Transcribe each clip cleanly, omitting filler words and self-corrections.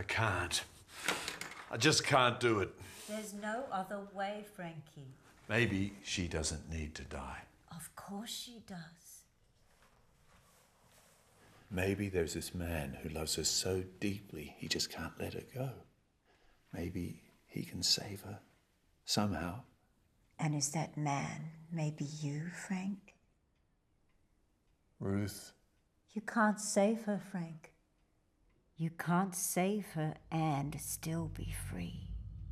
I can't. I just can't do it. There's no other way, Frankie. Maybe she doesn't need to die. Of course she does. Maybe there's this man who loves her so deeply he just can't let her go. Maybe he can save her somehow. And is that man maybe you, Frank? Ruth. You can't save her, Frank. You can't save her and still be free.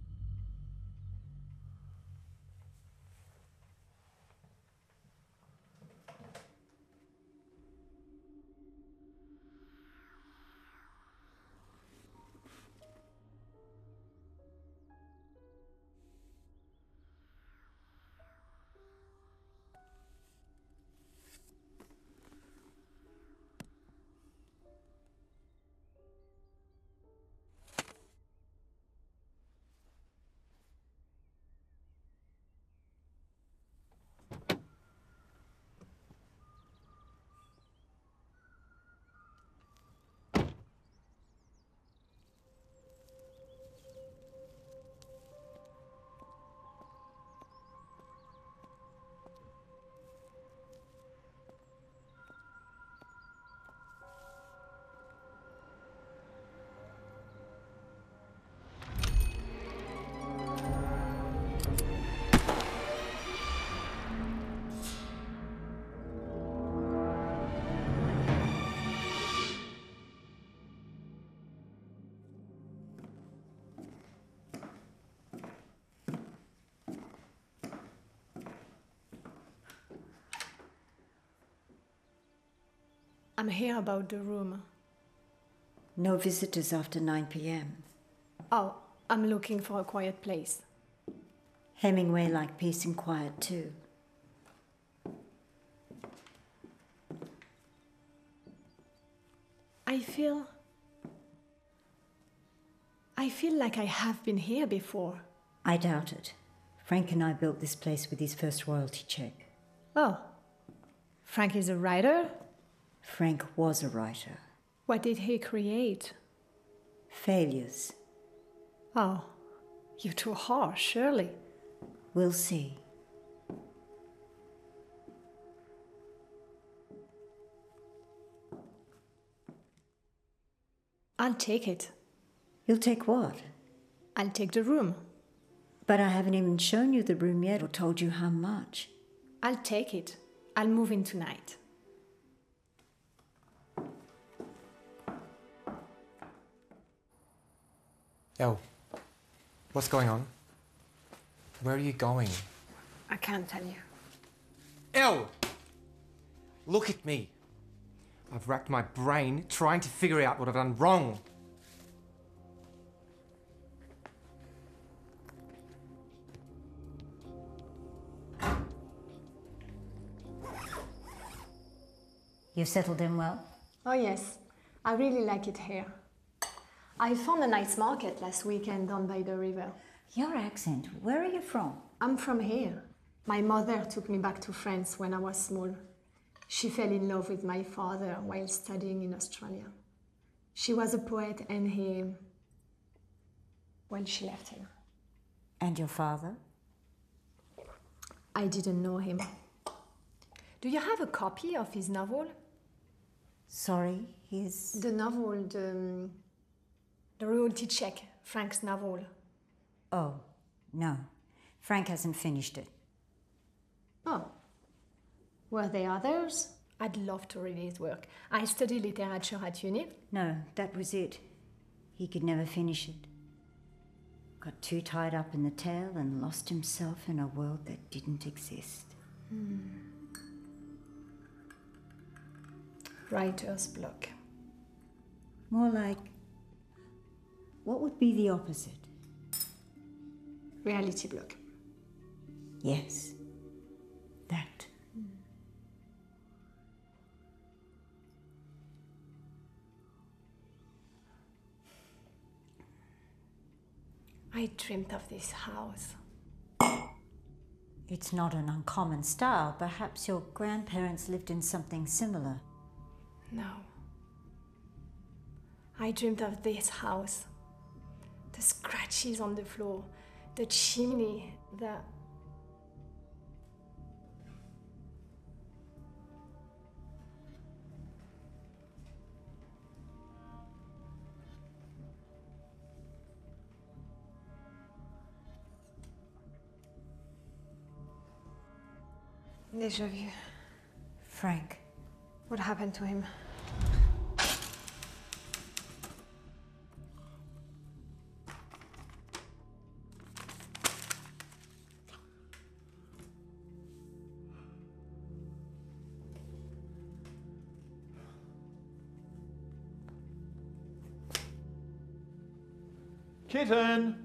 I'm here about the room. No visitors after 9 p.m. Oh, I'm looking for a quiet place. Hemingway liked peace and quiet too. I feel like I have been here before. I doubt it. Frank and I built this place with his first royalty check. Oh, Frank is a writer? Frank was a writer. What did he create? Failures. Oh, you're too harsh, Shirley. We'll see. I'll take it. You'll take what? I'll take the room. But I haven't even shown you the room yet or told you how much. I'll take it. I'll move in tonight. El, what's going on? Where are you going? I can't tell you. El! Look at me. I've racked my brain trying to figure out what I've done wrong. You've settled in well? Oh yes, I really like it here. I found a nice market last weekend down by the river. Your accent, where are you from? I'm from here. My mother took me back to France when I was small. She fell in love with my father while studying in Australia. She was a poet and she left him. And your father? I didn't know him. Do you have a copy of his novel? Sorry, his... The novel, the royalty check, Frank's novel. Oh, no. Frank hasn't finished it. Oh. Were there others? I'd love to read his work. I studied literature at uni. No, that was it. He could never finish it. Got too tied up in the tale and lost himself in a world that didn't exist. Writer's block. More like, what would be the opposite? Reality block. Yes, that. I dreamt of this house. It's not an uncommon style. Perhaps your grandparents lived in something similar. No. I dreamed of this house the scratches on the floor, the chimney, the... Déjà vu. Frank. What happened to him? Kitten!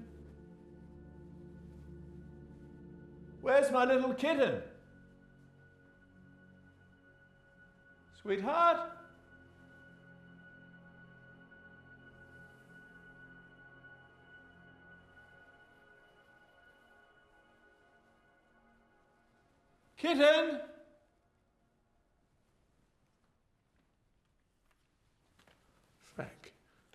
Where's my little kitten? Sweetheart? Kitten? Frank.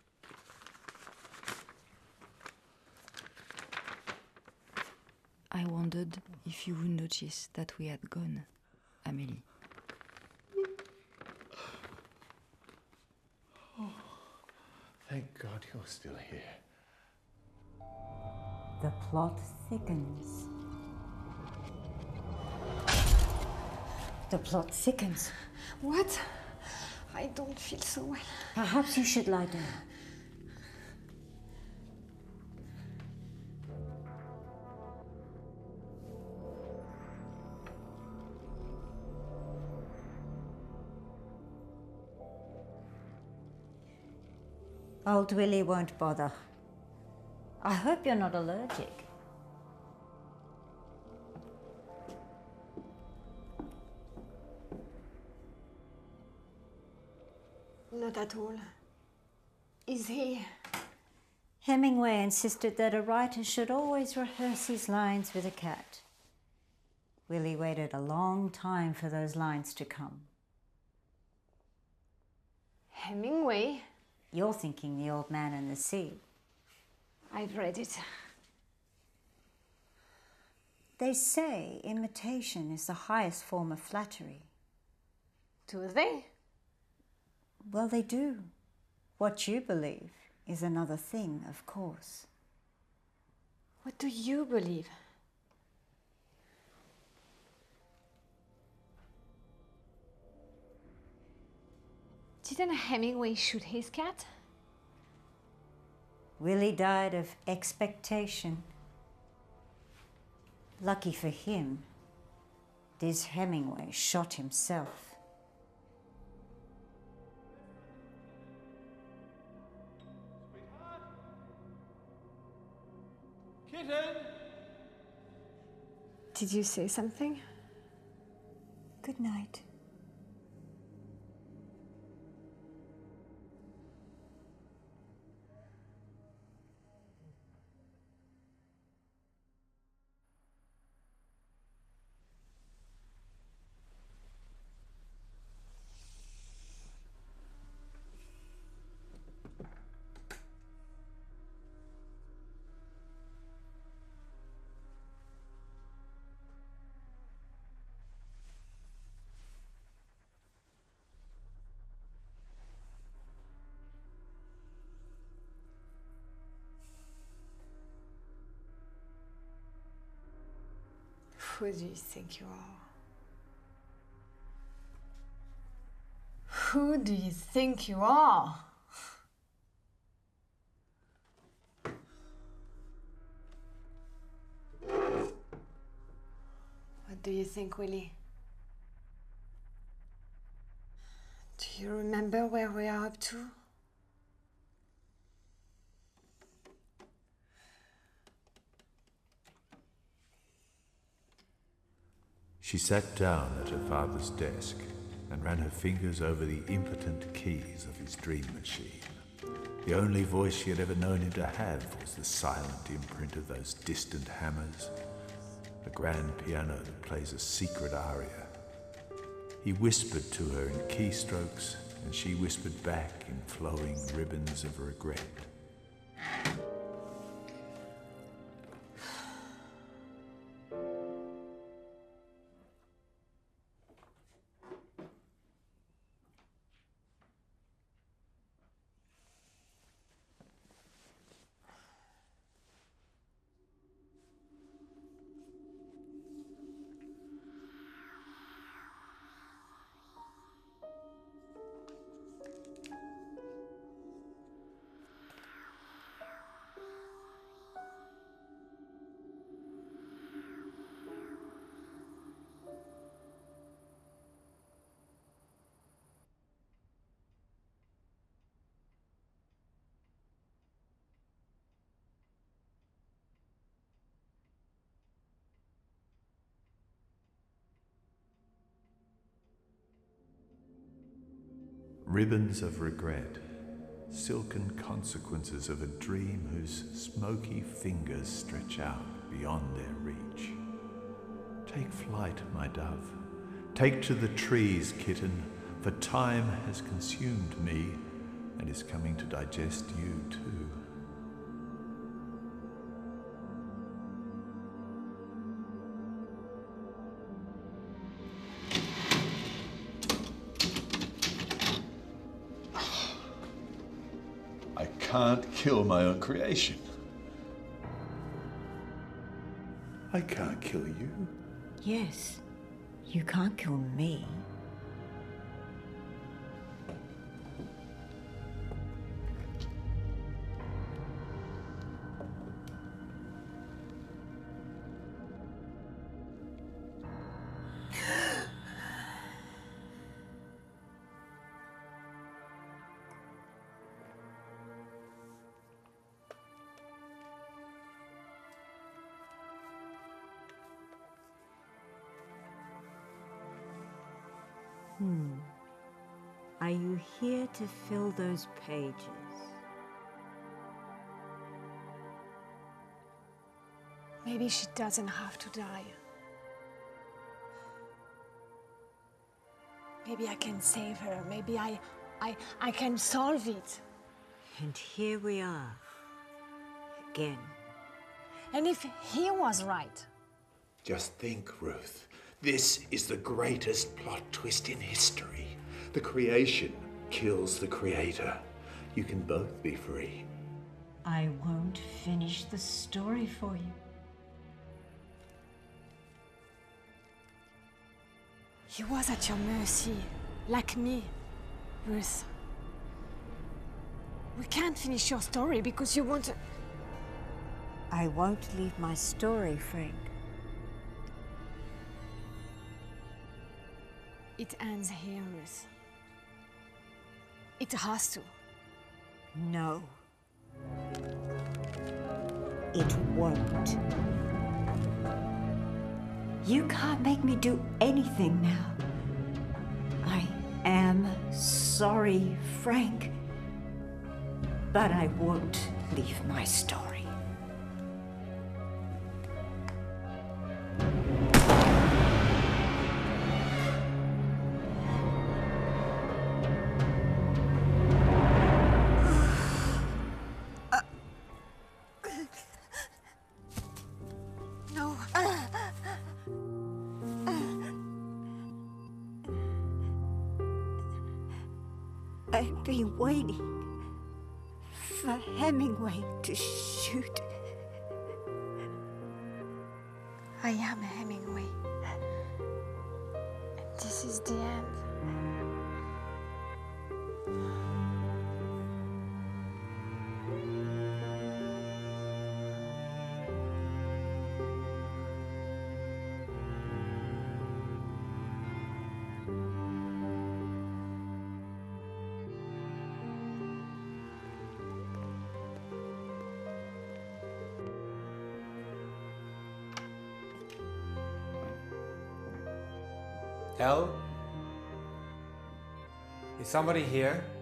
I wondered if you would notice that we had gone, Amélie. Thank God you're still here. The plot thickens. The plot thickens. What? I don't feel so well. Perhaps you should lie down. Old Willie won't bother. I hope you're not allergic. Not at all. Is he? Hemingway insisted that a writer should always rehearse his lines with a cat. Willie waited a long time for those lines to come. Hemingway? You're thinking The Old Man and the Sea. I've read it. They say imitation is the highest form of flattery. Do they? Well, they do. What you believe is another thing, of course. What do you believe? Didn't Hemingway shoot his cat? Willie died of expectation. Lucky for him, Diz Hemingway shot himself. Kitten! Did you say something? Good night. Who do you think you are? Who do you think you are? What do you think, Willie? Do you remember where we are up to? She sat down at her father's desk and ran her fingers over the impotent keys of his dream machine. The only voice she had ever known him to have was the silent imprint of those distant hammers, the grand piano that plays a secret aria. He whispered to her in keystrokes, and she whispered back in flowing ribbons of regret. Ribbons of regret, silken consequences of a dream whose smoky fingers stretch out beyond their reach. Take flight, my dove. Take to the trees, kitten, for time has consumed me and is coming to digest you too. I can't kill my own creation. I can't kill you. Yes, you can't kill me. Are you here to fill those pages? Maybe she doesn't have to die. Maybe I can save her. Maybe I can solve it. And here we are. Again. And if he was right, Just think, Ruth. This is the greatest plot twist in history. The creation kills the creator. You can both be free. I won't finish the story for you. he was at your mercy, like me, Ruth. We can't finish your story because you want to... I won't leave my story, Frank. It ends here, Ruth. It has to. No. It won't. You can't make me do anything now. I am sorry, Frank. But I won't leave my story. No. I've been waiting for Hemingway to shoot. I am Hemingway. And this is the end. Elle? Is somebody here?